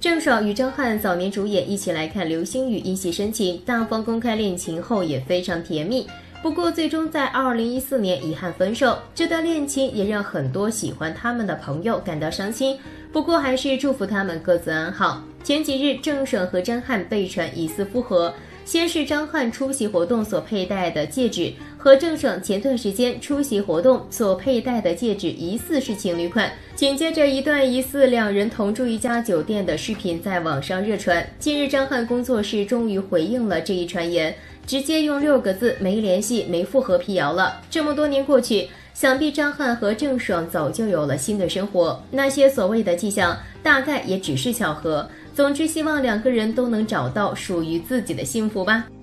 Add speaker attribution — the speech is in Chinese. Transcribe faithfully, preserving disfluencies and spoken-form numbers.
Speaker 1: 郑爽与张翰早年主演《一起来看流星雨》因戏深情，大方公开恋情后也非常甜蜜。不过最终在二零一四年遗憾分手，这段恋情也让很多喜欢他们的朋友感到伤心。不过还是祝福他们各自安好。前几日，郑爽和张翰被传疑似复合。先是张翰出席活动所佩戴的戒指和郑爽前段时间出席活动所佩戴的戒指疑似是情侣款，紧接着一段疑似两人同住一家酒店的视频在网上热传。近日张翰工作室终于回应了这一传言，直接用六个字没联系没复合辟谣了。这么多年过去，想必张翰和郑爽早就有了新的生活，那些所谓的迹象大概也只是巧合。总之希望两个人都能找到属于自己的幸福吧。